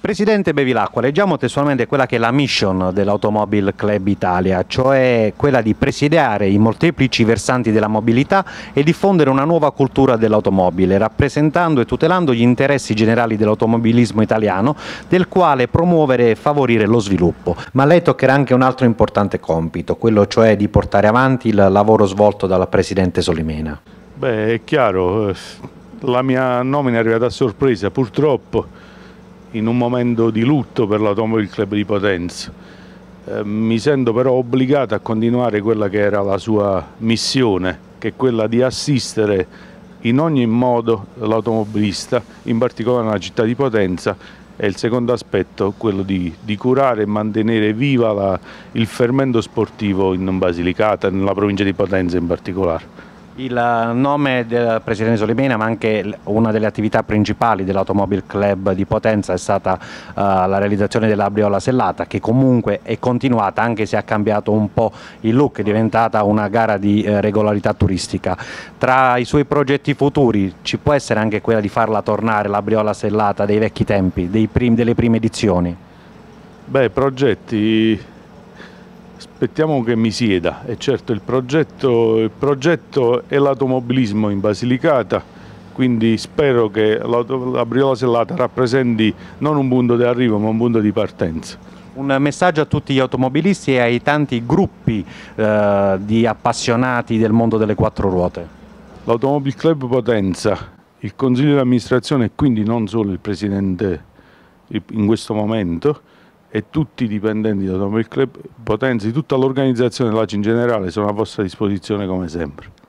Presidente Bevilacqua, leggiamo testualmente quella che è la mission dell'Automobile Club Italia, cioè quella di presidiare i molteplici versanti della mobilità e diffondere una nuova cultura dell'automobile, rappresentando e tutelando gli interessi generali dell'automobilismo italiano, del quale promuovere e favorire lo sviluppo. Ma a lei toccherà anche un altro importante compito, quello cioè di portare avanti il lavoro svolto dal Presidente Solimena. Beh, è chiaro, la mia nomina è arrivata a sorpresa, purtroppo, in un momento di lutto per l'Automobile Club di Potenza. Mi sento però obbligato a continuare quella che era la sua missione, che è quella di assistere in ogni modo l'automobilista, in particolare nella città di Potenza, e il secondo aspetto, quello di curare e mantenere viva il fermento sportivo in Basilicata, nella provincia di Potenza in particolare. Il nome del Presidente Solimena, ma anche una delle attività principali dell'Automobile Club di Potenza è stata la realizzazione della Briola Sellata, che comunque è continuata anche se ha cambiato un po' il look, è diventata una gara di regolarità turistica. Tra i suoi progetti futuri ci può essere anche quella di farla tornare la Briola Sellata dei vecchi tempi, delle prime edizioni? Beh, progetti... Aspettiamo che mi sieda, e certo il progetto è l'automobilismo in Basilicata, quindi spero che la Briola Sellata rappresenti non un punto di arrivo ma un punto di partenza. Un messaggio a tutti gli automobilisti e ai tanti gruppi di appassionati del mondo delle quattro ruote. L'Automobile Club Potenza, il Consiglio di amministrazione e quindi non solo il Presidente in questo momento, e tutti i dipendenti dell'Automobile Club Potenza, di tutta l'organizzazione, l'ACI in generale, sono a vostra disposizione come sempre.